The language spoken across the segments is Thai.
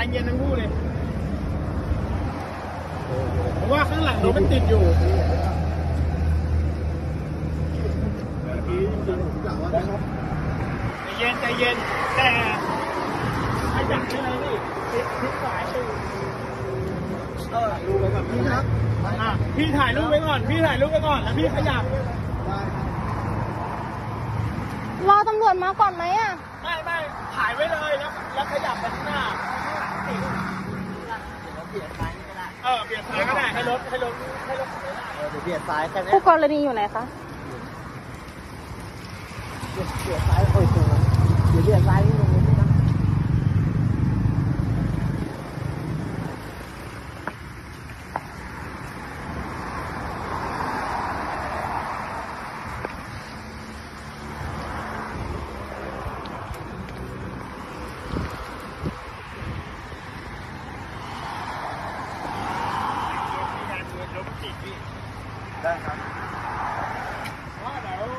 เย็นทั้งคู่เลยเพราะว่าข้างหลังรถมันติดอยู่ใจเย็นแต่ขยับอะไรนี่พลิกสายดูไปก่อนพี่ครับพี่ถ่ายรูปไว้ก่อนแล้วพี่ขยับรอตำรวจมาก่อนไหมอ่ะไม่ถ่ายไว้เลยแล้วขยับไปข้างหน้าเปลี่ยนซ้ายก็ได้ให้รถเดี๋ยวเปลี่ยนซ้ายแค่นี้ผู้กรณีอยู่ไหนคะเปลี่ยนซ้ายโอ้ยตัวเดี๋ยวเปลี่ยนซ้ายนิดนึงนะได้ครับว่าเดี๋ยว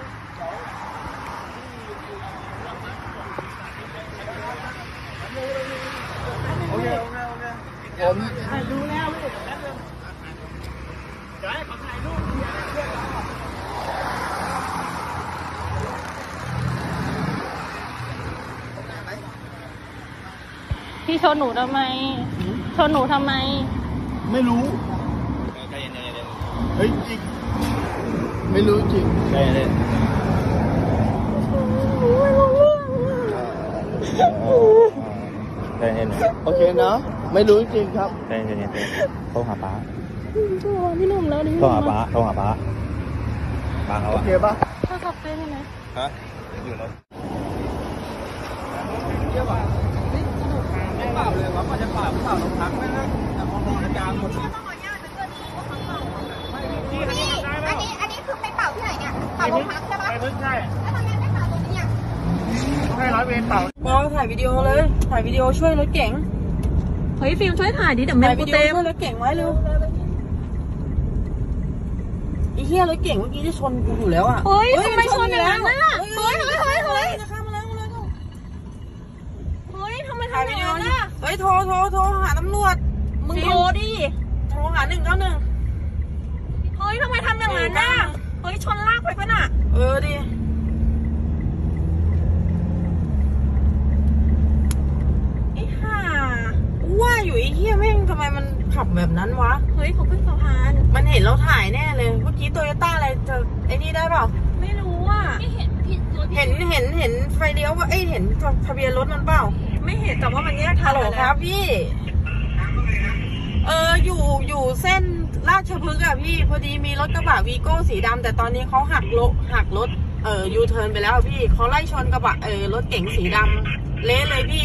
โอเคผมถ่ายดูแล้วพี่เดี๋ยวให้ผมถ่ายรูปพี่ชนหนูทำไมไม่รู้เฮ้ยจริงไม่รู้จริงใช่เลยใจเย็นโอเคเนาะไม่รู้จริงครับใจเย็นโทรหาป้าพี่หนุ่มแล้วนี่โทรหาป้าเขาโอเคป่ะถ้าขับไปได้ไหมฮะอยู่รถเยอะป่ะไม่เปล่าเลยว่ามันจะเปล่าลงพักไหมนะแต่มองยางหมดอันนี้คือไปเป่าที่ไหนเนี่ยเป่าโรงพักใช่ปะใช่แล้วทำไมไม่เป่าตรงนี้อ่ะให้ร้อยเวรเป่าถ่ายวิดีโอเลยถ่ายวิดีโอช่วยรถเก๋งเฮ้ยฟิล์มช่วยถ่ายดิเดี๋ยวแม่กูเต็มช่วยรถเก๋งไว้เร็วไอ้เหี้ยรถเก๋งเมื่อกี้จะชนกูอยู่แล้วอ่ะเฮ้ยทำไมชนอย่างนั้นน่ะเฮ้ยจะข้ามมาแล้วทำไมทำอย่างนั้นน่ะเฮ้ยโทรหาตำรวจมึงโทรดิโทรหา191 เฮ้ยทำไมทำอย่างนั้นน่ะเฮ้ยชนลากไปปะน่ะดิไอ้ห่าว่าอยู่ไอ้เหี้ยแม่งทำไมมันขับแบบนั้นวะเฮ้ยเขาขึ้นสะพานมันเห็นเราถ่ายแน่เลยเมื่อกี้โตโยต้าอะไรจะไอ้นี่ได้เปล่าไม่รู้อ่ะไม่เห็นผิดรถเห็นไฟเลี้ยวว่าเห็นทะเบียนรถมันเปล่าไม่เห็นแต่ว่ามันแยกทางแล้วครับพี่อยู่เส้นราชพฤกษ์อะพี่พอดีมีรถกระบะวีโก้สีดำแต่ตอนนี้เขาหักรถยูเทิร์นไปแล้วพี่เขาไล่ชนกระบะรถเก๋งสีดำเละเลยพี่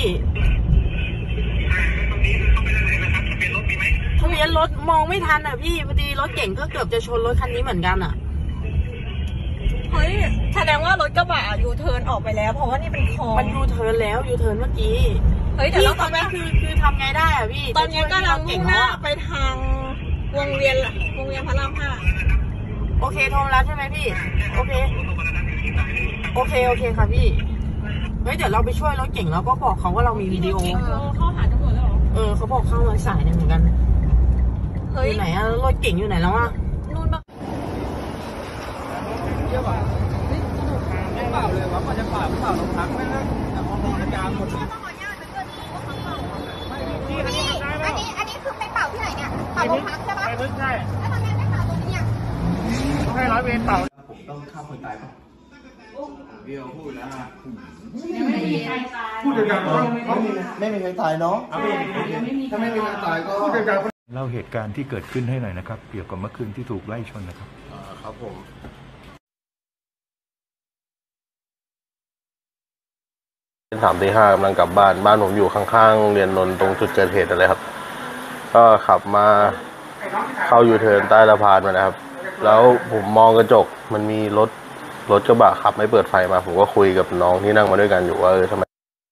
ทะเบียนรถมองไม่ทันอะพี่พอดีรถเก๋งก็เกือบจะชนรถคันนี้เหมือนกันอะเฮ้ยแสดงว่ารถกระบะยูเทิร์นออกไปแล้วเพราะว่านี่เป็นคลองมันยูเทิร์นแล้วยูเทิร์นเมื่อกี้เฮ้ยแต่เราตอนนี้คือทำไงได้อะพี่ตอนนี้ก็กำลังมุ่งหน้าไปทางวงเวียนพระราม5 โอเคโทรแล้วใช่ไหมพี่โอเคค่ะพี่เฮ้ยเดี๋ยวเราไปช่วยรถเก่งแล้วก็บอกเขาว่าเรามีวิดีโอเข้าหาตำรวจแล้วเหรอเขาบอกเข้ามาสายเนี่ยเหมือนกันอยู่ไหนอะรถเก่งอยู่ไหนแล้วอะนู่นปะเยอะป่ะไม่เปล่าเลยว่ามันจะเปล่าลงพักไหมนะแต่มองยางหมดอันนี้คือไปเป่าที่ไหนเนี่ยเป่าโรงพักใช่ปะใช่แล้วทำไมไม่เป่าตรงนี้อ่ะให้ร้อยเวรเป่าผมต้องฆ่าคนตายป่ะพี่เราพูดแล้วนะไม่มีใครตายพูดกันไม่มีใครตายเนาะถ้าไม่มีใครตายก็พูดกันเล่าเหตุการณ์ที่เกิดขึ้นให้หน่อยนะครับเกี่ยวกับเมื่อคืนที่ถูกไล่ชนนะครับครับผม3 ตี 5กำลังกลับบ้านผมอยู่ข้างๆโรงเรียนนนท์ตรงจุดเกิดเหตุอะไรครับก็ขับมาเข้ายูเทิร์นใต้สะพานมานะครับแล้วผมมองกระจกมันมีรถกระบะขับไม่เปิดไฟมาผมก็คุยกับน้องที่นั่งมาด้วยกันอยู่ว่าทำไม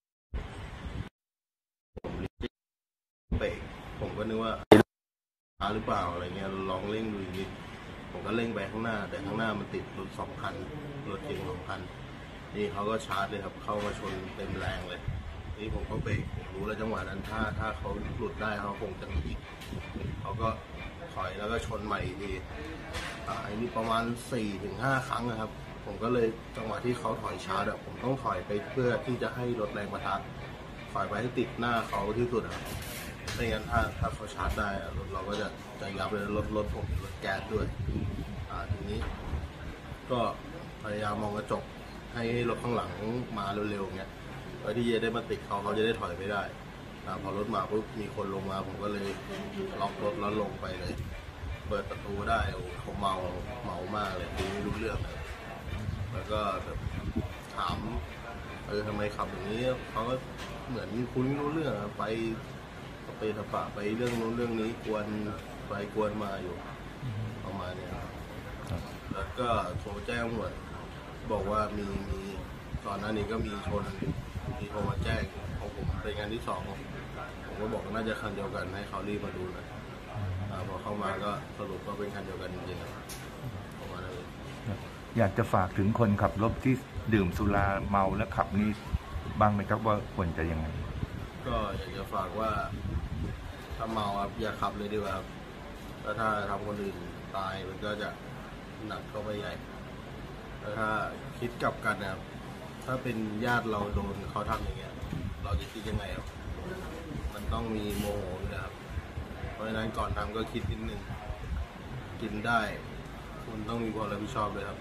เบรกผมก็นึกว่าหรือเปล่าอะไรเงี้ยลองเร่งดูอีกนิดผมก็เร่งไปข้างหน้าแต่ข้างหน้ามันติดรถ2 คันรถเก๋ง2 คันนี่เขาก็ชาร์จเลยครับเข้ามาชนเต็มแรงเลยนี่ผมก็เบรกรู้แล้วจังหวะนั้นถ้าเขาหลุดได้เขาคงจะหนีเขาก็ถอยแล้วก็ชนใหม่อีกทีอันนี้ประมาณ 4-5 ครั้งนะครับผมก็เลยจังหวะที่เขาถอยชาร์จผมต้องถอยไปเพื่อที่จะให้ลดแรงปะทะถอยไปให้ติดหน้าเขาที่สุดครับไม่งั้นถ้าเขาชาร์จได้รถเราก็จะยับเลยรถผมรถแก๊สด้วยทีนี้ก็พยายามมองกระจกให้รถข้างหลังมาเร็วๆเงี้ยเพื่อที่จะได้มาติดเขาจะได้ถอยไม่ได้พอรถมาปุ๊บมีคนลงมาผมก็เลยล็อกรถแล้วลงไปเลยเปิดประตูได้โอ้เขาเมามากเลยไม่รู้เรื่องเลยแล้วก็แบบถามทำไมขับอย่างนี้เขาก็เหมือนคุณไม่รู้เรื่องไปสปะไปเรื่องนู้นเรื่องนี้กวนไปกวนมาอยู่ประมาณนี้แล้วก็โทรแจ้งตำรวจบอกว่ามีตอนนั้นนี้ก็มีโทรมาแจ้งของผมเป็นงานที่2ผมก็บอกน่าจะคันเดียวกันให้เขารีบมาดูนะพอเข้ามาก็สรุปว่าเป็นคันเดียวกันจริงๆประมาณนั้นเลยอยากจะฝากถึงคนขับรถที่ดื่มสุราเมาและขับนี่บ้างไหมครับว่าควรจะยังไงก็อยากจะฝากว่าถ้าเมาครับอย่าขับเลยดีกว่าครับแล้วถ้าทำคนอื่นตายมันก็จะหนักเข้าไปใหญ่แล้วถ้าคิดกลับกันนะครับถ้าเป็นญาติเราโดนเขาทำอย่างเงี้ยเราจะคิดยังไงครับมันต้องมีโมโหนะครับเพราะฉะนั้นก่อนทำก็คิดนิดนึงกินได้คุณต้องมีความรับผิดชอบเลยครับ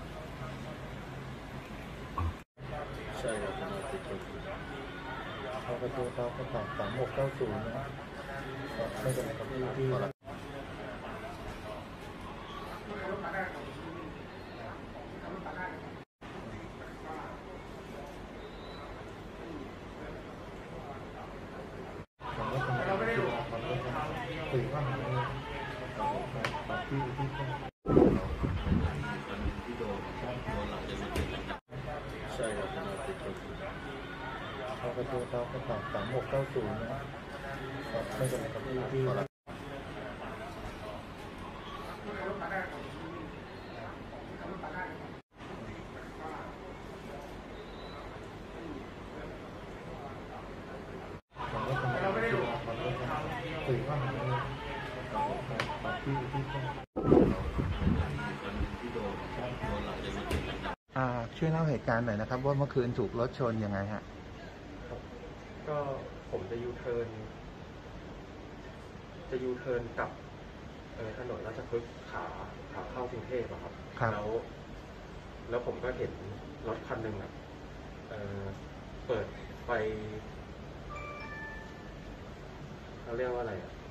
ใช่ครับเขาประตูเขาก็ฝาก3690นะไม่เป็นไรครับพี่ถือว่าใช่ครับเขาประตูเขาก็ฝาก3690นะไม่เป็นไรครับพี่ถือว่าช่วยเล่าเหตุการณ์หน่อยนะครับว่าเมื่อคืนถูกรถชนยังไงฮะก็ผมจะยูเทิร์นกับถนนราชพฤกษ์ขาเข้ากรุงเทพอะครับแล้วผมก็เห็นรถคันหนึ่งเปิดไฟเขาเรียกว่าอะไร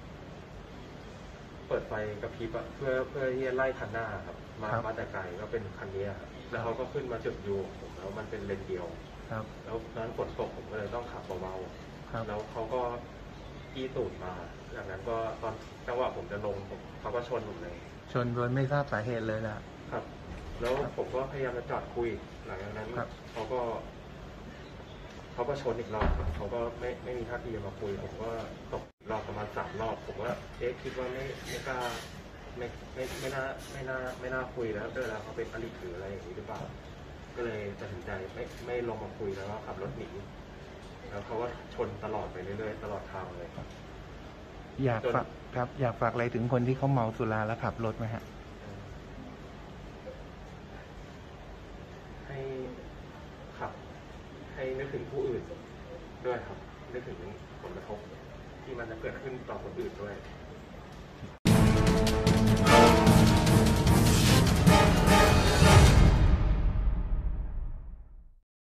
เปิดไฟกระพริบเพื่อที่จะไล่คันหน้าครับมาแต่ไกลก็เป็นคันนี้ครับแล้วเขาก็ขึ้นมาจุดยูผมแล้วมันเป็นเลนเดียวแล้วนั้นฝนตกผมก็เลยต้องขับเบาๆแล้วเขาก็อี้ตูดมาจากนั้นก็ตอนจังหวะผมจะลงเขาก็ชนผมเลยชนโดยไม่ทราบสาเหตุเลยนะครับแล้วผมก็พยายามจะจอดคุยหลังจากนั้นเขาก็ชนอีกรอบเขาก็ไม่มีท่าทีจะมาคุยผมก็ตกรอบประมาณ3 รอบผมว่าคิดว่าไม่กล้าไม่น่าคุยแล้วแล้วเขาเป็นอริหรืออะไรอย่างนี้หรือเปล่าก็เลยตัดสินใจไม่ลงมาคุยแล้วก็ขับรถหนีแล้วเขาก็ชนตลอดไปเรื่อยๆตลอดทางเลยอยากฝากอะไรถึงคนที่เขาเมาสุราแล้วขับรถไหมฮะให้ขับให้นึกถึงผู้อื่นด้วยครับนึกถึงผลกระทบที่มันจะเกิดขึ้นต่อคนอื่นด้วย